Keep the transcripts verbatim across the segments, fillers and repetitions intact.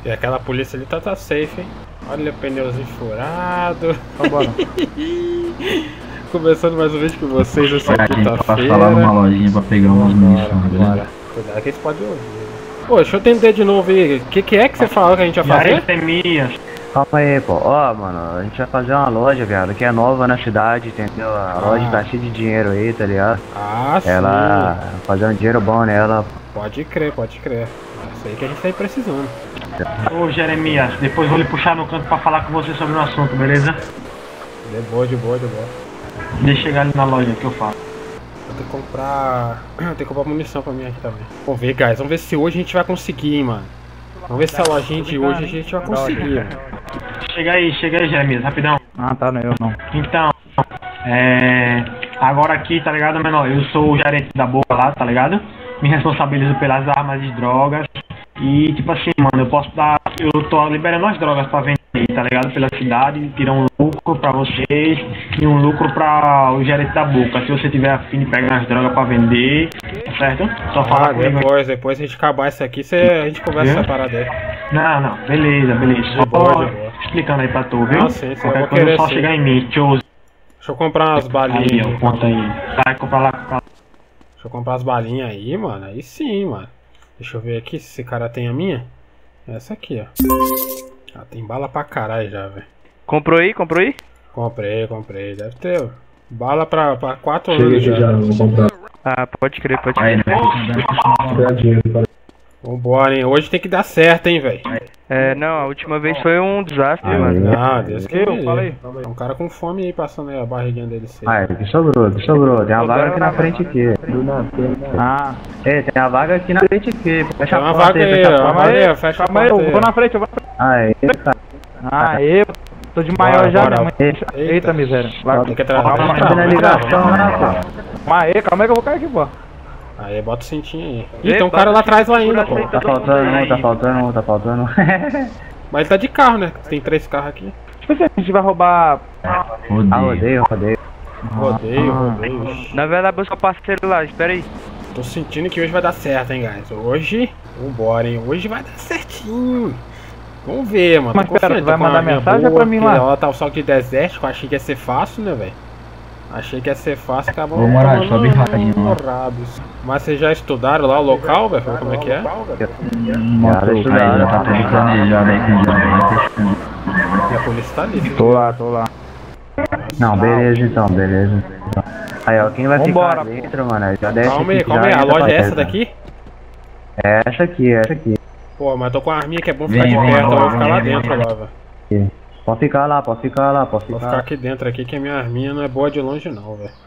E aquela polícia ali tá, tá safe, hein? Olha o pneuzinho furado. Vambora. Começando mais um vídeo com vocês essa quinta-feira. A gente passa lá numa lojinha pra pegar umas munições, beleza? Cuidado que eles podem ouvir. Pô, deixa eu entender de novo aí. O que, que é que você falou que a gente ia fazer? Calma aí, pô. Ó, mano, a gente vai fazer uma loja, viado, que é nova na cidade, entendeu? A Ah. loja tá cheia de dinheiro aí, tá ligado? Ah, sim. Ela fazer um dinheiro bom nela. Pode crer, pode crer. Isso aí que a gente tá aí precisando. Ô Jeremias, depois vou lhe puxar no canto pra falar com você sobre o assunto, beleza? De boa, de boa, de boa. Deixa eu chegar ali na loja que eu falo. Vou ter que comprar. Tem que comprar munição pra mim aqui também. Vamos ver, guys. Vamos ver se hoje a gente vai conseguir, hein, mano. Vamos ver se a lojinha de hoje a gente vai conseguir, mano. Chega aí, chega aí, Jeremias, rapidão. Ah, tá, não, eu não. Então, é. Agora aqui, tá ligado, menor? Eu sou o gerente da boca lá, tá ligado? Me responsabilizo pelas armas e drogas. E tipo assim, mano, eu posso dar. Eu tô liberando as drogas pra vender, tá ligado? Pela cidade, tirar um lucro pra vocês e um lucro pra o gerente da boca. Se você tiver afim de pegar as drogas pra vender, certo? Só Ah, falar comigo. depois, depois a gente acabar isso aqui, cê, a gente conversa Viu? essa parada aí. Não, não, beleza, beleza. De Só boa, de boa. explicando aí pra tu, viu? Ah, sim, sim, eu Qualquer vou coisa querer só sim. chegar em mim, tchau. Deixa eu comprar umas Aí, balinhas. ó, conta aí. Vai comprar lá, comprar lá. Deixa eu comprar as balinhas aí, mano. Aí sim, mano. Deixa eu ver aqui se esse cara tem a minha. Essa aqui, ó. Ah, tem bala pra caralho já, velho. Comprou aí? Comprou aí? Comprei, comprei. Deve ter, ó. Bala pra, pra quatro anos já. Ah, pode crer, pode Aí, crer. né? Vambora, hein. Hoje tem que dar certo, hein, velho. É, não, a última vez foi um desastre, Ah, mano. Ah, Deus que Eu, fala aí. É um cara com fome aí passando aí a barriguinha dele seca. Ah, que sobrou, que sobrou. Tem uma vaga aqui na frente aqui. Ah, é, tem uma vaga aqui na frente aqui. Fecha Tem a uma porta vaga aí, fecha a ó. porta. Calma aí, fecha a Calma aí, porta eu aí. vou na frente, eu vou na frente. Aí, cara. Ah, eu tô de Bora, maior já, bora. minha mãe. Eita. Eita, miséria. Vai, Tem que trazer. Calma, tá fazendo a ligação lá, pô. calma aí, calma aí que eu vou cair aqui, pô. Aí, bota o cintinho aí. Ih, Ei, tem um cara lá atrás lá ainda, pô. Tá faltando um, tá faltando um, tá faltando um. Mas ele tá de carro, né? Tem três carros aqui. Tipo assim, a gente vai roubar... Ah, Rodeio. rodeio, rodeio. Rodeio, Ah. rodeio. Ixi. Na verdade, buscar o parceiro lá, espera aí. Tô sentindo que hoje vai dar certo, hein, guys. Hoje, vambora, hein. Hoje vai dar certinho. Vamos ver, mano. Mas Tô pera, confiante, tu vai tô com uma mandar arminha mensagem boa, pra mim porque lá? Ela tá o salto de desértico, eu achei que ia ser fácil, né, velho? Achei que ia ser fácil, acabou. Ô, Moraes, tomando sobe rapidinho lá. morrados. Mas vocês já estudaram lá o local, velho? Como é que é? Motor, aí já tá tudo planejado aí com o diabetes. E a polícia tá ali. Tô lá, tô lá. Não, beleza então, beleza. Aí, ó, quem vai Vambora, ficar dentro, mano, já desce Calma aí, aqui, calma já aí. A entra loja pra é essa dentro. daqui? É essa aqui, é essa aqui. Pô, mas tô com a arminha que é bom ficar Vem, de vem, perto, eu vou vem, ficar lá vem, dentro vem. lá, velho. Pode ficar lá, pode ficar lá, pode Vou ficar. ficar aqui dentro aqui que a minha arminha não é boa de longe não, velho.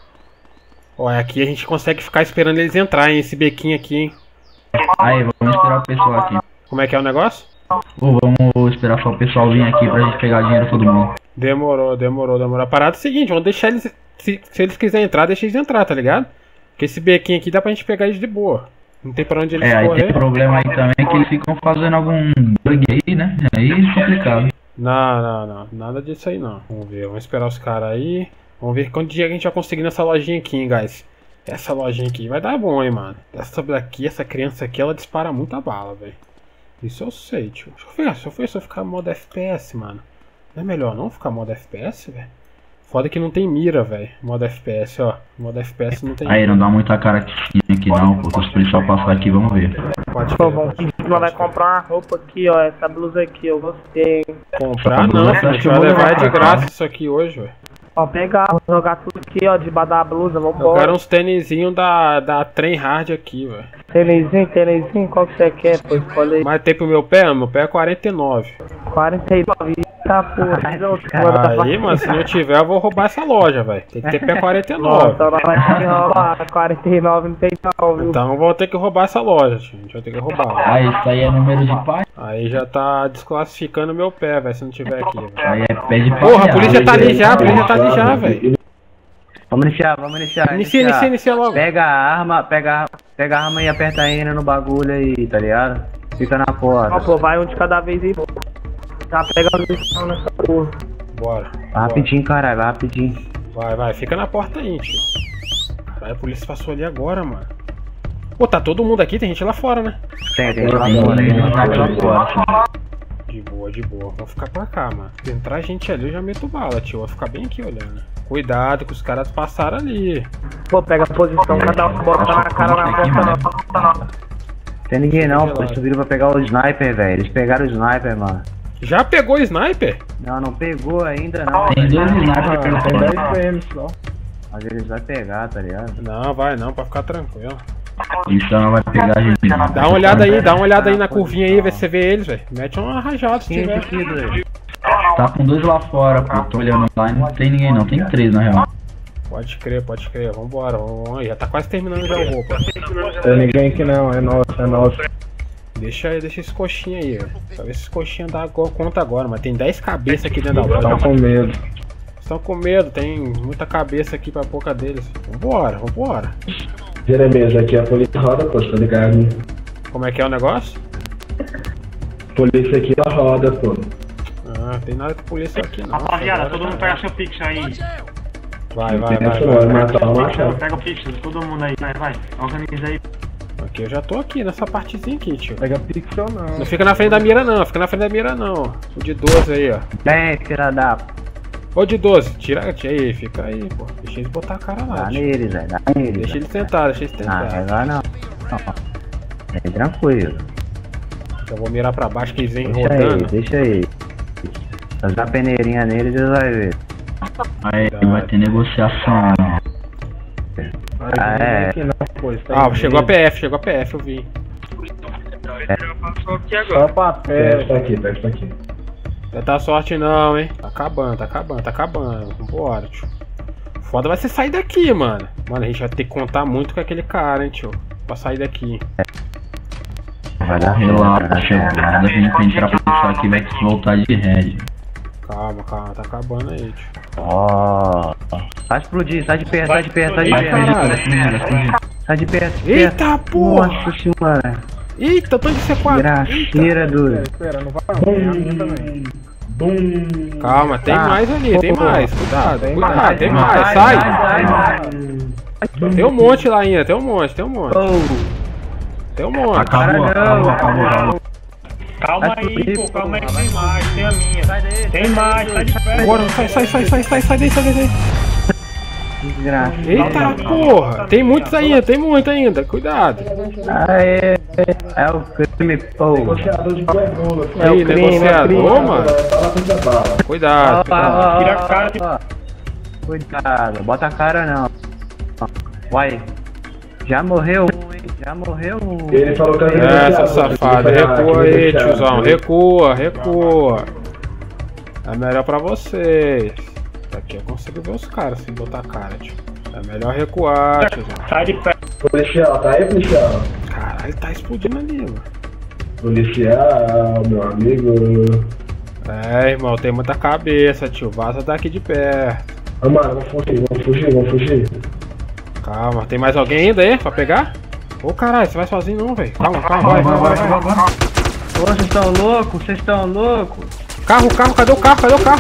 Ó, aqui a gente consegue ficar esperando eles entrarem, esse bequinho aqui, hein. Aí, vamos esperar o pessoal aqui. Como é que é o negócio? Ou vamos esperar só o pessoal vir aqui pra gente pegar dinheiro todo mundo. Demorou, demorou, demorou. A parada é o seguinte, vamos deixar eles... Se, se eles quiserem entrar, deixa eles entrar, tá ligado? Porque esse bequinho aqui dá pra gente pegar eles de boa. Não tem pra onde eles É, aí correr. tem problema aí também que eles ficam fazendo algum bug aí, né? Aí é complicado. Não, não, não. Nada disso aí não. Vamos ver, vamos esperar os caras aí. Vamos ver quanto dia a gente vai conseguir nessa lojinha aqui, hein, guys. Essa lojinha aqui vai dar bom, hein, mano. Essa daqui, essa criança aqui, ela dispara muita bala, velho. Isso eu sei, tio. Deixa eu ver, se eu for, se eu ficar modo F P S, mano. Não é melhor não ficar modo F P S, velho? Foda que não tem mira, velho. Modo F P S, ó. Modo F P S não tem Aí, mira. não dá muita cara que tinha aqui não, pô. Se o pessoal passar aqui, vamos ver. Pode Pô, crer, vamos, pode a gente vai comprar uma roupa aqui, ó. Essa blusa aqui, eu gostei. hein? comprar Essa não, blusa filho. A acho gente que vai eu vou levar levar de pra graça cá. isso aqui hoje, velho. Ó, pegar, vou jogar tudo aqui, ó, debaixo da blusa, Eu vambora. quero uns tênisinhos da, da Trem Hard aqui, velho. Tênisinho, tênisinho, qual que você quer, pô? Escolhe aí. Mas tem pro meu pé? Meu pé é quarenta e nove. quarenta e nove, tá, porra. Aí, mano, se não tiver, eu vou roubar essa loja, velho. Tem que ter pé quarenta e Nossa, nove. então nós vai ter que roubar. quarenta e nove não tem não, viu? Então eu vou ter que roubar essa loja, tio. A gente vai ter que roubar. Aí, isso aí é número de pai. Aí já tá desclassificando meu pé, velho, se não tiver aqui, velho. Aí é pé de pai. Porra, a polícia tá ali já, a polícia tá ali já, velho. Vamos iniciar, vamos iniciar. Inicia, inicia, inicia logo. Pega a arma, pega, pega a arma e aperta ainda no bagulho aí, tá ligado? Fica na Ó, porta. pô, vai um de cada vez aí. Tá pegando missão nessa porra. Bora. Vai rapidinho, caralho, vai rapidinho. Vai, vai, fica na porta aí, tio. Caralho, a polícia passou ali agora, mano. Pô, tá todo mundo aqui, tem gente lá fora, né? Tem, tem lá fora, tem gente lá fora. De boa, de boa. Vou ficar pra cá, mano. Se entrar gente ali, eu já meto bala, tio. Vou ficar bem aqui olhando. Cuidado que os caras passaram ali. Pô, pega a posição, cada um bota na cara na porta não. Tem ninguém não, pô. Eles subiram pra pegar o sniper, velho. Eles pegaram o sniper, mano. Já pegou o sniper? Não, não pegou ainda não. Tem dois snipers pelo Tem dez fora. P M só. Mas eles vão pegar, tá ligado? Não, vai não, pra ficar tranquilo. Então não vai pegar a gente. não. Dá uma olhada aí, dá uma olhada aí na curvinha aí, vê se você vê eles, velho. Mete uma rajada se Quem é tiver. esse aqui, doido? Tá com dois lá fora, pô. Tô olhando lá e não tem ninguém não. Tem três na real. Pode crer, pode crer. Vambora, vamos. Já tá quase terminando já o roupa. Tem ninguém aqui não, é nosso, é nosso. Deixa aí, deixa esse coxinha aí, ó. Pra ver se esse coxinha dá conta agora, mas tem dez cabeças aqui dentro da Tá loja. com medo. Estão com medo, tem muita cabeça aqui pra pouca deles. Vambora, vambora. Jeremias, aqui é a polícia roda, pô, tá ligado? Como é que é o negócio? Polícia aqui ela roda, pô. Ah, tem nada de polícia aqui não. Rapaziada, Agora todo mundo tá- pega seu pix aí. Vai, vai, vai, Essa vai, hora, vai. matar uma machado. Pega o pix, todo mundo aí, vai, vai. Organiza aí. Aqui eu já tô aqui, nessa partezinha aqui, tio. Pega pixel não. Não fica na frente da mira não, fica na frente da mira não. O de doze aí, ó. Vem, filha da... Ô de doze, tira, tira aí, fica aí, pô. Deixa eles botar a cara lá, Dá tio. neles, velho. Dá neles. Deixa eles tentar, deixa eles Ah, tentar. agora não. Não. Vem tranquilo. Eu vou mirar pra baixo que eles vêm Deixa aí, rodando. deixa aí. Fazer uma peneirinha neles e eles vão ver. Aí vai ter negociação. Ah, é. Aqui não, pô, isso aí Ah, é chegou a medo. P F, chegou a P F, eu vi. Só papel. Pega isso aqui, pega isso aqui. Não tá sorte não, hein. Tá acabando, tá acabando, tá acabando. Vambora, tio. Foda vai ser sair daqui, mano. Mano, a gente vai ter que contar muito com aquele cara, hein, tio. Pra sair daqui. Vai dar Relaxa, nada a gente vai entrar pra puxar aqui, vai voltar de red. Calma, calma, tá acabando aí, tio. Ó. Sai de explodir, sai de perto, sai de perto, sai de Vai, perto. caralho. Primeiro, primeiro. Sai de perto, perto. Eita porra! Nossa senhora. Eita, tô de C quatro. Graceira, doido. Espera, não vai não, tem a minha também. Bum! Calma, tem Ah, mais ali, tem porra. mais. Cuidado, Tem cuidado, mais, tem tem mais. Sai, Sai. sai, sai. Tem um monte lá ainda, tem um monte, tem um monte. Oh, Tem um monte. Acabou, acabou, acabou, acabou. Calma Vai aí, subir, pô, calma aí, porra, tem mais, tem a minha. sai daí. Tem mais, sai de perto. Bora, sai, sai, sai, sai, sai, sai daí, sai daí. Desgraça. Eita porra! Tem muitos ainda, tem muito ainda, cuidado. Aê, é o crime, pô. Negociador de Goiânia. É o Aí, crime, negociador, é o crime. mano. Fala com essa bala. Cuidado, Ó, cuidado. ó, ó, Tira a cara, ó, ó. Cuidado, bota a cara não. Vai. Já morreu um, hein? Já morreu um. Ele falou que era É, seu negociador, safado, ele foi recua lá, aí, negociador. tiozão, recua, recua. É melhor pra vocês. Aqui eu consigo ver os caras sem botar a cara, tio. É melhor recuar, tiozão. Sai de perto. Policial, tá aí, policial? Caralho, tá explodindo ali, mano. Policial, meu amigo. É, irmão, tem muita cabeça, tio. Vaza daqui de perto. Ah, mano, vamos fugir, vamos fugir, vamos fugir. Calma, tem mais alguém ainda aí pra pegar? Ô caralho, você vai sozinho não, velho. Calma, calma, vai, vai, vai, vai, vai. Ô, vocês estão loucos? Vocês estão loucos? Carro, carro, cadê o carro? Cadê o carro?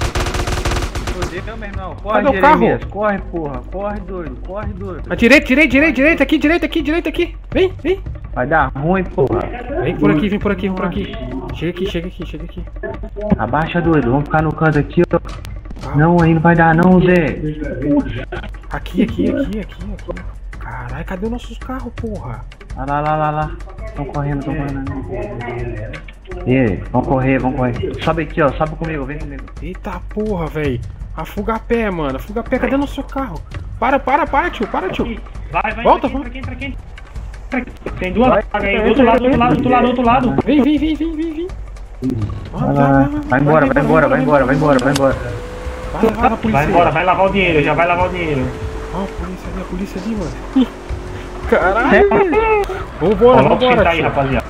Fudeu, meu irmão. Corre, Cadê o carro? Jeremias. Corre, porra. Corre, doido. Corre, doido. A direita, direita, direita, direita, aqui, direita, aqui, direita, aqui. Vem, vem. Vai dar ruim, porra. Vem por aqui, vem por aqui, vem por aqui. Chega aqui, chega aqui, chega aqui. Abaixa, doido. Vamos ficar no canto aqui, ó. Não, aí não vai dar não, Zé. Aqui, aqui, aqui, aqui, aqui. Caralho, cadê os nossos carros, porra? Lá, lá, lá, lá, lá. Estão correndo, estão correndo. E vamos correr, vamos correr. Sobe aqui, ó. Sobe comigo, vem comigo. Eita porra, velho. Afuga a pé, mano. Afuga a pé, cadê o nosso carro? Para, para, para, tio, para, tio. Vai, vai, Volta, entra volta. aqui, entra aqui, entra aqui. Tem duas vagas aí, do outro lado, do outro lado, do outro lado, do outro lado. Vem, vem, vem, vem, vem, vem. Vai lá. Vai embora, vai embora, vai embora, vai embora, vai embora. Vai, vai, vai, polícia. Vai embora, vai lavar o dinheiro, já vai lavar o dinheiro. Ó, a polícia ali, a polícia ali, mano. Caralho, velho. Vambora, Vamos vambora, sentar aí, tio. rapaziada.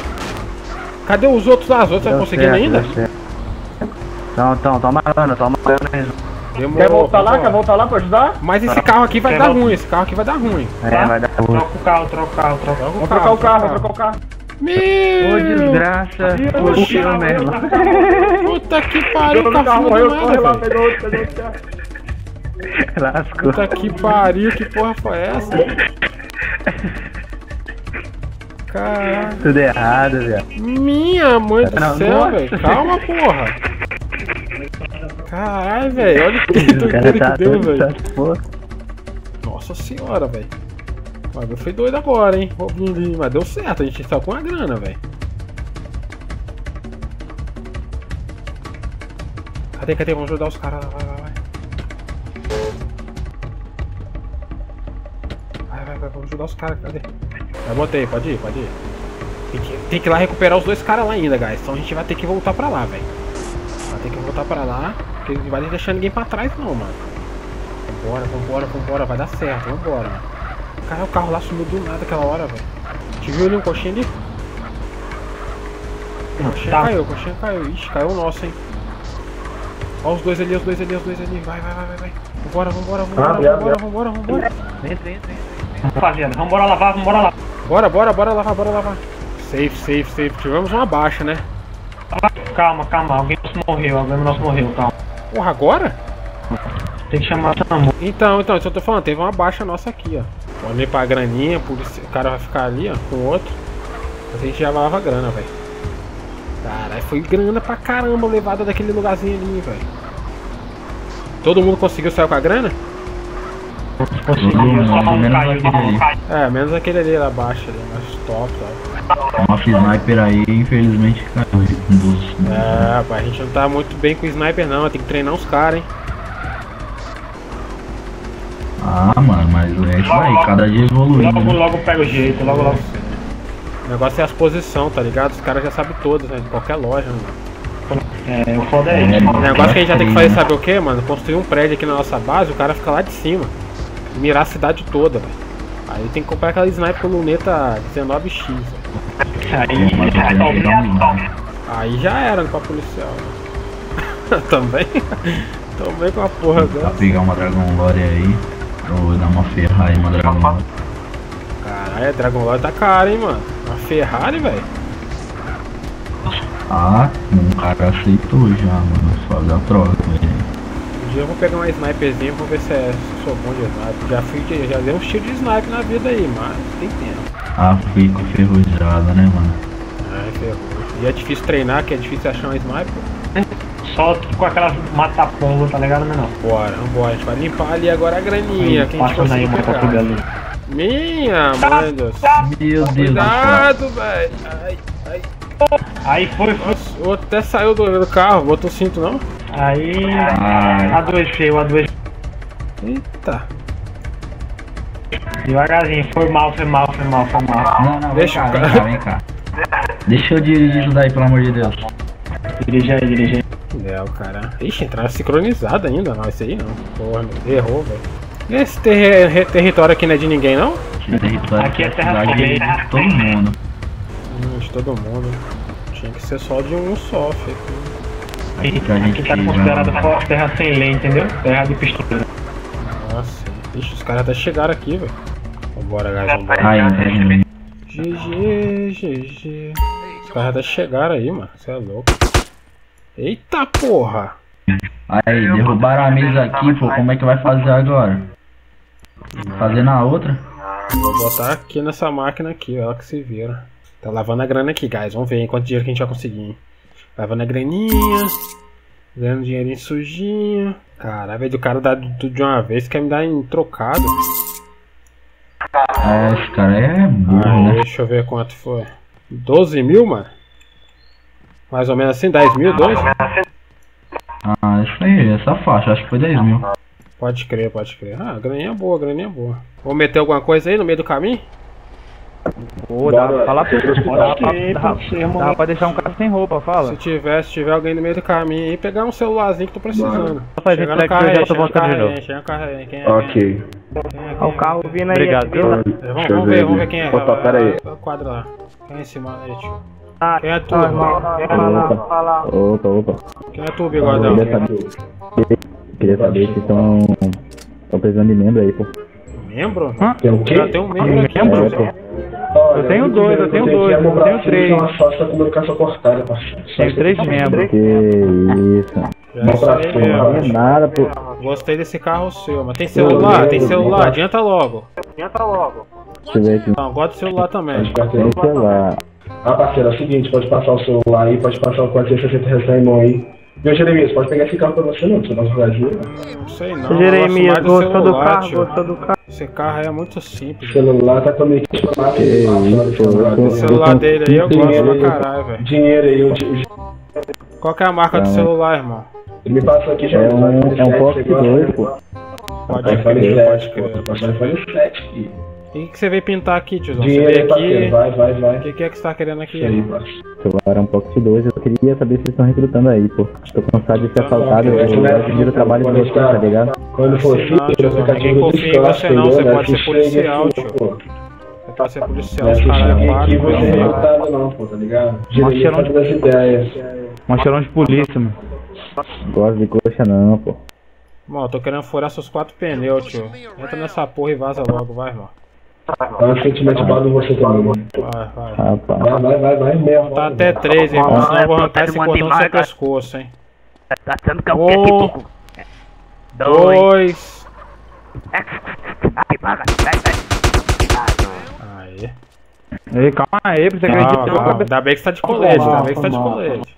Cadê os outros lá? Os outros tá Deu conseguindo certo, ainda? deu certo. Então, então, toma grana, toma grana. Demorou, Quer voltar lá? vambora. Quer voltar lá pra ajudar? Mas esse carro aqui vai Quer dar voltar? ruim, esse carro aqui vai dar ruim. É, vai dar ruim. Troca o carro, troca o carro, troca. Vamos trocar o carro, vamos trocar o carro. Meu! Ô, desgraça. Puxou mesmo. Puta que pariu, Pegou no carro, cachorro morreu, do corre lá, nada, velho. pegou outro, pegou outro carro. Lascou. Puta que pariu, que porra foi essa? Caralho. Tudo errado, velho. Minha mãe do Não, céu, nossa. velho. Calma, porra. Caralho, velho. Olha que O cara doideira tá que deu, todo, velho. tá porra. Nossa senhora, velho. O bagulho foi doido agora, hein. Mas deu certo, a gente saiu com a grana, velho. Cadê, cadê? Vamos ajudar os caras lá, vai, vai, vai. Vai, vai, vai, vamos ajudar os caras, cadê? Já botei, pode ir, pode ir. Tem que, tem que ir lá recuperar os dois caras lá ainda, guys. Então a gente vai ter que voltar pra lá, velho. Vai ter que voltar pra lá, porque não vai deixar ninguém pra trás não, mano. Vambora, vambora, vambora, vai dar certo, vambora, mano. Cara, o carro lá sumiu do nada aquela hora, velho. Te viu ali um coxinha ali? O coxinha Tá. caiu, o coxinha caiu. Ixi, caiu o nosso, hein. Ó os dois ali, os dois ali, os dois ali. Vai, vai, vai, vai, vai. Vambora, vambora, vambora, Ah, vambora, viado, vambora, vambora. Entra, entra, entra. Rapaziada, vambora lavar, vambora lavar. Bora, bora, bora lavar, bora lavar. Safe, safe, safe. Tivemos uma baixa, né? Calma, calma, alguém nosso morreu, alguém nosso morreu, calma. Porra, agora? Tem que chamar o SAMU. Então, então, isso eu tô falando. Teve uma baixa nossa aqui, ó. Vamos limpar a graninha, polici- o cara vai ficar ali, ó, com o outro. Mas a gente já lava a grana, velho. Caralho, foi grana pra caramba levada daquele lugarzinho ali, velho. Todo mundo conseguiu sair com a grana? Conseguiu, só Todo um mundo, caiu, menos só um aquele caiu. É, menos aquele ali lá abaixo, ali, mais top, ó. Nosso sniper aí, infelizmente, caiu. Um dos... É, rapaz, a gente não tá muito bem com o sniper não, tem que treinar os caras, hein. Ah, mano, mas é isso aí, cada dia evoluindo. Logo, Né? logo pega o jeito, logo, logo. O negócio é as posições, tá ligado? Os caras já sabem todas, né? De qualquer loja, mano. É, o foda é É, isso. O negócio que a gente já tem que Sim. fazer, sabe o que, mano? Construir um prédio aqui na nossa base, o cara fica lá de cima. E mirar a cidade toda, velho. Aí tem que comprar aquela sniper com luneta dezenove x, velho. Aí, Pô, mas eu aí, tenho aí, que dar um aí, nome. Aí já era pra policial, né? Também. Também com a porra Pra dessa. pegar uma Dragon Lore aí, eu vou dar uma ferra aí, uma Dragon Lore. Caralho, a Dragon Lore tá cara, hein, mano. Uma Ferrari, velho. Ah, um cara aceitou já, mano, fazer a troca. Velho. Um dia eu vou pegar uma sniperzinha e vou ver se, é, se sou bom de sniper. Já fui de, já dei uns tiros de sniper na vida aí, mas tem tempo. Ah, fico ferrujada, né, mano? Ai, ferrou. E é difícil treinar, que é difícil achar um sniper. só com aquelas mata-pombo, tá ligado, menor? Bora, vambora. A gente vai limpar ali agora a graninha. Que a gente Passa daí uma conseguiu coisa pegar. ali. Minha mãe do céu. Meu Deus do céu. Cuidado, velho. Ai, ai. Aí foi, foi. Nossa, o outro até saiu do, do carro, botou o cinto não? Aí Ai. adoeceu, adoeceu. Eita. Devagarzinho, foi mal, foi mal, foi mal, foi mal. Não, não, vem Deixa cá, o vem cara- cá, vem cá. Deixa eu dirigir isso daí, pelo amor de Deus. Dirige aí, dirige aí. É, o cara. Ixi, entraram sincronizado ainda. Não, esse aí não. Porra, meu, errou, velho. E esse terri re- território aqui não é de ninguém, não? Esse território Aqui é da terra cidade firme. de todo mundo. Hum, de todo mundo. Tinha que ser só de um só, filho. Aqui que a gente Aqui tá já- considerado fo- terra sem lei, entendeu? Terra de pistola. Nossa. Ixi, os caras até chegaram aqui, velho. Vambora, guys, vambora. Ai, entendi. G G, G G. Os caras até chegaram aí, mano. Você é louco. Eita porra! Aí, derrubaram a mesa aqui, pô, como é que vai fazer agora? Fazer na outra? Vou botar aqui nessa máquina aqui, ela que se vira. Tá lavando a grana aqui, guys. Vamos ver hein, quanto dinheiro que a gente vai conseguir, hein. Lavando a graninha. Ganhando dinheirinho sujinho. Caralho, velho, o cara dá tudo de uma vez, quer me dar em trocado. É, esse cara é burro, Aí, né? deixa eu ver quanto foi. doze mil, mano? Mais ou menos assim, dez mil, doze? Ah, isso aí, essa faixa, acho que foi dez mil. Pode crer, pode crer. Ah, graninha boa, graninha boa. Vamos meter alguma coisa aí no meio do caminho? Pô, dá pra falar tudo. Dá pra, ser, dá, pode ser, mano. dá pra deixar um cara sem roupa, fala. Se tiver, se tiver alguém no meio do caminho aí, pegar um celularzinho que tô precisando. Faz Chega isso no daqui, carro eu aí, já tô chega no voltando carro de novo. aí, chega no carro aí. Quem é? Ok. Quem é? Quem é? Olha o carro vindo aí. Obrigado. aqui. Vamos, Deixa eu vamos ver ver, vamos ver ali. quem é. Opa, Vai, pera vai, aí. vai, o quadro lá. Quem é esse mano aí, tio? Ah, Quem é tu, ah, mano? irmão, quer falar, Opa. falar. Opa, opa. Quem é tu, Eu bigodão? queria saber, queria saber se estão estão precisando de membro aí, pô. Membro? Hã? Tem o quê? Já tem um membro aqui, Membro? mano. É, pô. Eu tenho dois, eu tenho dois, eu tenho três. Uma fossa com meu caça cortada, parceiro. Tenho três membros. Que isso. Já é isso aí Não mesmo. é nada, pô. Gostei desse carro seu, mas tem celular, tem celular, adianta logo. Adianta logo. Deixa eu ver aqui. Não, gosto do celular também. Tem celular. Ah, parceiro, é o seguinte, pode passar o celular aí, pode passar o quatrocentos e sessenta reais na mão aí. Viu, Jeremias, pode pegar esse carro pra você não, você vai jogar dinheiro. Não sei não. Jeremias, gostou do celular, carro, tio. gostou do carro. Esse carro aí é muito simples. O celular tá comigo aqui lá. Que isso, O celular dele aí eu gosto pra caralho, velho. Dinheiro aí, o di- Qual que é a marca do Não. celular, irmão? ele me passou aqui já. É um, é um Pocket dois, pô. Pode iPhone crer, pode sete, pô, crer. tô passando iPhone sete aqui. E o que você veio pintar aqui, tiozão? Você Dinheiro aí, veio parceiro, aqui... vai, vai, vai. O que, que é que você tá querendo aqui? Isso aí, irmão? parceiro. O celular é um Pocket dois, eu queria saber se vocês estão recrutando aí, pô. Tô cansado de ser assaltado, eu admiro o trabalho de vocês, tá ligado? Quando for assim, Não, tiozão, ninguém confia em você não, você pode ser policial, tio. Você pode ser policial, os caras é aqui quatro, você não velho. tá não, pô, tá ligado? cheirão Jeremias de- tá das ideias. Uma cheirão de polícia, mano. Gosto de coxa não, pô. Irmão, eu tô querendo furar seus quatro pneus, tio. Entra nessa porra e vaza logo, vai, irmão. Dá um sentimento de bala em você também, mano. Vai, vai. Rapaz. Vai, vai, vai, vai mesmo. Tá até três, irmão, senão eu vou arrancar esse cordão do seu pescoço, hein. Tá achando que é o quê, Um, Pipoco? Dois. dois. Ai, paga. Vai, vai. Aí. Ei, calma aí, pra você Calma, acreditar. calma. Ainda bem que você tá de colete, ainda bem que você tá de colete.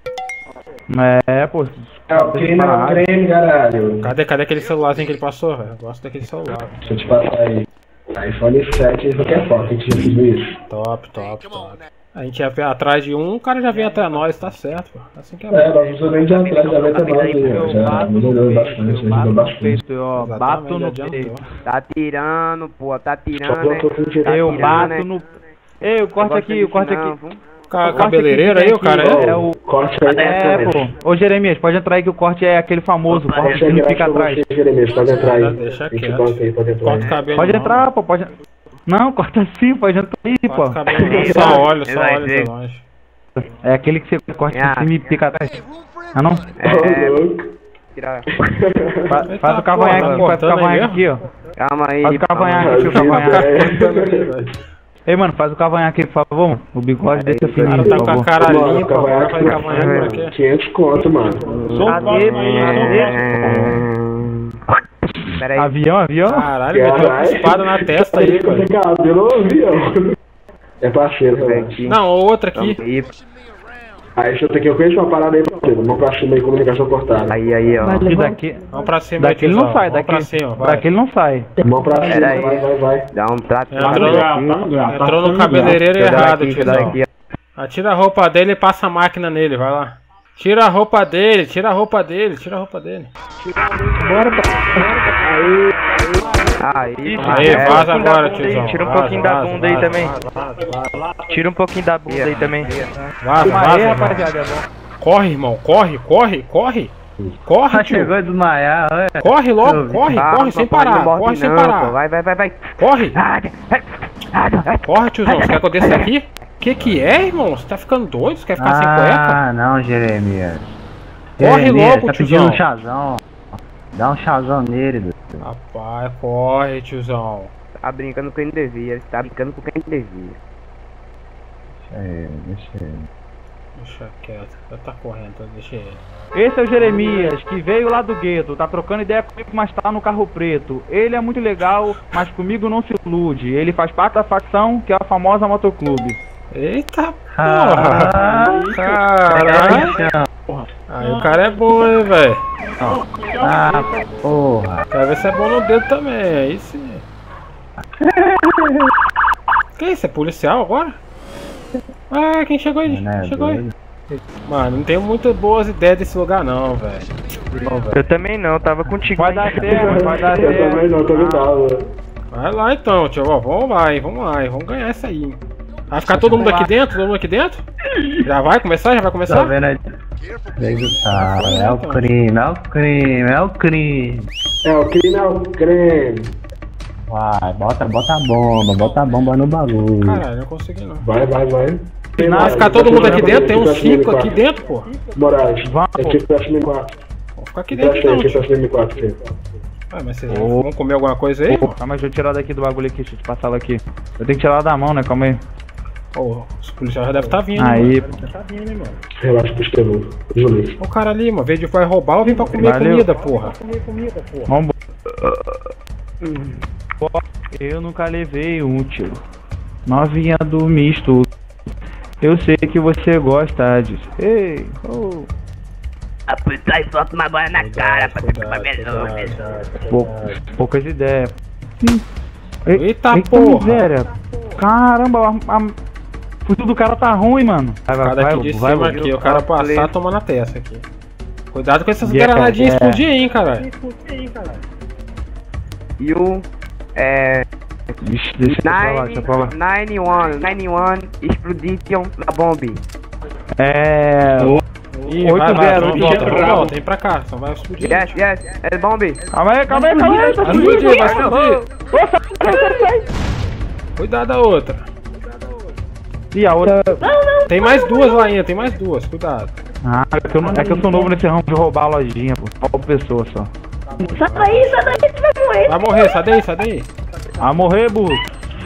É, pô. É, o creme é o creme, caralho. Cadê, cadê aquele celularzinho que ele passou, velho? Eu gosto daquele celular. velho. Deixa eu te passar aí. iPhone sete, isso aqui é foto, a gente já fez isso. Top, top, top. A gente ia ver atrás de um, o cara já vem atrás de nós, tá certo, pô. Assim que é É, bom. nós usamos de atrás, já vai ter nós aí, ó. Já melhorou bastante, Eu ajudou bato no bastante. peito, ó. Bato no Exatamente, peito. adiantou. Tá tirando, pô. Tá Só tirando, né? plantou tudo direito. Tá Eu tirando, bato né? no. Ei, o corte aqui, o corte aqui. Ca cabeleireiro aí, o cara é? É o. Corte aí, É, pô. Ô Jeremias, pode entrar aí que o corte é aquele famoso, o corte Deixa que não eu fica atrás. você, Jeremias, pode entrar aí. Deixa Tem que quieto. cortar aí, pode entrar Corta o aí. cabelo. Pode não, entrar, pô, pode. Não, corta assim, pode entrar aí, Corta pô. o cabelo não, só olha, só Vai olha ver. de longe. É aquele que você corta Ah. em cima e pica atrás. Ah não? É, Ô, louco. tira. Fa- Eita, Faz o cavanhaque porra, aqui, faz o cortando aí cavanhaque aqui, mesmo? ó. Calma aí. Faz o calma cavanhaque aí. aqui, o cavanhaque. Cavanhaque. Ei, mano, faz o cavanhaque aqui, por favor. O bigode desse O cara fininho, tá por com a favor. cara Mano, limpa, o cara vai cavanhaque, cavanhaque por aqui. quinhentos conto, mano. Cadê, Pera aí. Avião, avião? Caralho, meteu uma Caralho. espada na testa aí, Fazer velho. cabelo ou avião? É parceiro, relaxa. Não, outra aqui. Aí, Aí, deixa eu ter que eu conheço uma parada aí, parceiro. Vamos pra cima aí, comunicação cortada. aí, aí, ó. E daqui, Vamos pra cima aí, daqui ele tiozão. não sai, Vamos daqui, pra cima, vai. daqui ele não sai. Vamos pra cima, Pera aí. vai, vai, vai. Dá um trato. Entrou, entrou no cabeleireiro Deixa eu dar errado, aqui, deixa eu dar tiozão. aqui, ó. Atira a roupa dele e passa a máquina nele, vai lá. Tira a roupa dele, tira a roupa dele, tira a roupa dele. Aí, Aí, é, vaza agora, tiozão. Tira um Vaza, pouquinho da vaza, bunda aí vaza, também. vaza, vaza, vaza. Tira um pouquinho da bunda aí também. Vaza, Aí, vaza, irmão. rapaziada, é bom. Corre, irmão, corre, corre, corre. Corre, tio. Chegou a desmaiar, olha. Corre logo, corre, Calma, corre sem papai, não parar, morre corre sem não, pô. parar. Vai, vai, vai, vai. Corre, Ah, ah, corre, tiozão. Você quer que eu desça aqui? Que que é, irmão? Você tá ficando doido? Você quer ficar sem cueca? Ah, não, Jeremias. Corre Jeremias, logo, tá tiozão. pedindo um chazão. Dá um chazão nele, doido. Rapaz, corre, tiozão. Tá brincando com quem não devia. Tá brincando com quem não devia. Deixa ele, deixa ele. Deixa quieto, já tá correndo, então deixa ele. Esse é o Jeremias, que veio lá do gueto, tá trocando ideia comigo, mas tá no carro preto. Ele é muito legal, mas comigo não se ilude. Ele faz parte da facção, que é a famosa Motoclube. Eita Ah, porra! Caralho! Aí o cara é bom, hein, velho? ah, porra. Quero ver se é bom no dedo também, aí sim. Que isso? É policial agora? Ah, quem chegou aí? Não é Chegou aí. doido? Mano, não tenho muitas boas ideias desse lugar não, velho. Não, velho. Eu também não, tava contigo. Vai dar certo, vai dar Eu certo. também não, tô ligado. Vai lá então, tio. Ó, vamos lá, hein, vamos lá, hein, vamos ganhar essa aí. Vai ficar todo mundo aqui dentro? Todo mundo aqui dentro? Já vai começar? Já vai Tá começar? vendo aí? Ah, é o crime, é o crime, é o crime. É o crime, é o creme. Vai, bota, bota a bomba, bota a bomba no bagulho. Caralho, não consegui não. Vai, vai, vai. Vai ficar todo mundo aqui dentro? Tem uns cinco aqui dentro, pô. Moraes, Vamos. aqui pra cima M quatro. Vamos ficar aqui dentro Presta aí, então, aqui tio. pra cima M quatro. aqui. Ah, mas vocês vão comer alguma coisa aí? Pô, calma aí, deixa eu tirar daqui do bagulho aqui, deixa eu te passar ela aqui. Eu tenho que tirar ela da mão, né? Calma aí. Pô, os policiais já devem estar vindo. Aí, mano. Já tá vindo, hein, mano. Relaxa pro esquemudo. Julio. O cara ali, mano, veio de vai roubar ou vem pra comer Valeu. comida, porra. vamos. Eu nunca levei um tiro. Novinha do misto. Eu sei que você gosta disso. Ei, oh. A puta e solta uma bola na cara pra ficar uma melhor. Poucas ideias. Eita, Eita porra! miséria. Caramba, a, a... o fuzil do cara tá ruim, mano. Vai, O cara vai, aqui de vai, cima vai, aqui, o cara passar toma na testa aqui. Cuidado com essas Yeah, granadinhas yeah. explodir aí, hein, caralho. E o. É. Vixe, deixa eu falar, deixa eu falar. nove um explodiram na bomba. É. Ih, vai, vai, volta, volta, volta, vem pra cá, só vai explodir. Yes, yes, é bomba. Calma aí, calma aí, calma aí. Tá Vai explodindo. explodir, vai explodir. Ô, sai, sai, sai. Cuidado da outra. E a outra. Tem mais duas lá ainda, tem mais duas, cuidado. Ah, é que eu, não- é que eu sou novo nesse ramo de roubar a lojinha, pô. Só pessoa só. Sai daí, sai daí, você vai morrer. Vai morrer, sai daí, sai daí. A morrer, burro.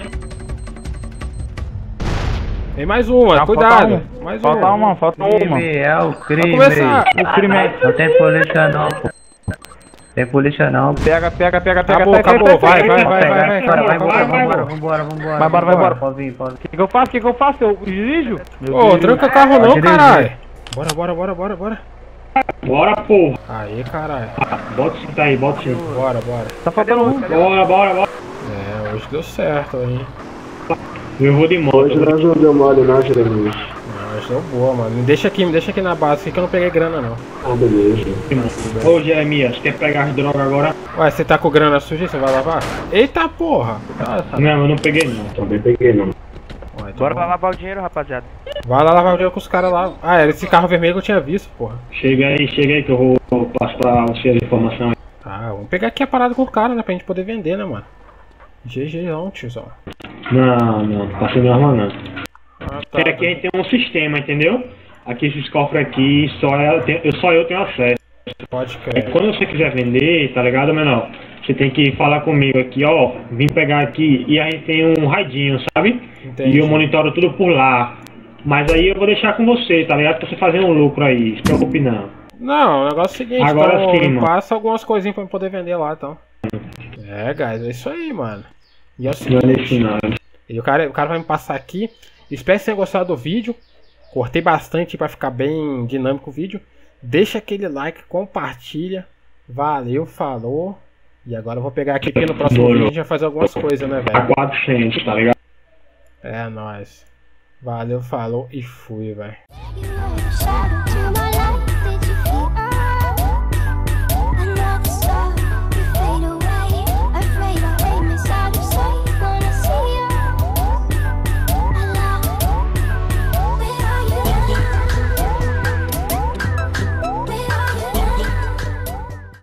Tem mais uma, Ah, cuidado. falta um. Mais Falta uma. uma, falta uma. Crime é o crime. Vai começar. O crime é. Não tem polícia não, pô. Tem polícia não. Pega, pega, pega, pega. Acabou, pega, acabou, pega, vai, pega, vai, pega, vai, pega. vai, vai, Bora, vai acabou, embora, acabou. vambora, vambora, vambora. Vai embora, vai embora. Pode vir, pode vir. O que que eu faço? O que que eu faço? Eu dirijo? Meu Ô, Deus. tranca o carro não, Pode dirigir. caralho. Bora, bora, bora, bora, bora. Bora, porra. Aí, caralho. Bota o cinto aí, bota o cinto. Bora, bora. Tá faltando um. Bora, bora, bora. É, hoje deu certo, hein. Eu vou de moto. Hoje nós não deu mole não, Jeremias. Não, hoje deu boa, mano. Me deixa aqui, me deixa aqui na base, aqui que eu não peguei grana, não. Ah, beleza. Ô, Jeremias, quer pegar as drogas agora? Ué, você tá com grana suja, você vai lavar? Eita porra! Cuidado, Não, eu não peguei não. Também peguei não. Ué, então Bora lá vamos. lavar o dinheiro, rapaziada. Vai lá lavar o dinheiro com os caras lá. Ah, era esse carro vermelho que eu tinha visto, porra. Chega aí, chega aí que eu vou, vou passar pra você a informação. Ah, vamos pegar aqui a parada com o cara, né? Pra gente poder vender, né, mano? G G não, tiozão. Não, não, tá sendo arma não. Ah, Porque aqui a gente tem um sistema, entendeu? Aqui esses cofres aqui, só eu, tenho, eu, só eu tenho acesso. Pode É, crer. quando você quiser vender, tá ligado, menor? Você tem que falar comigo aqui, ó. Vim pegar aqui e a gente tem um raidinho, sabe? Entendi. E eu monitoro tudo por lá. Mas aí eu vou deixar com você, tá ligado? Pra você fazer um lucro aí, se preocupe não. Não, o negócio é o seguinte, Agora então, sim, mano. passa algumas coisinhas pra eu poder vender lá, então. É, guys, é isso aí, mano. E é o Não é seguinte, isso não. e o cara, o cara vai me passar aqui. Espero que tenha gostado do vídeo. Cortei bastante pra ficar bem dinâmico o vídeo. Deixa aquele like, compartilha. Valeu, falou. E agora eu vou pegar aqui, porque no próximo Bora. vídeo a gente vai fazer algumas coisas, né, A velho? quatrocentos, tá ligado? É nóis. Valeu, falou e fui, velho. Shadow to my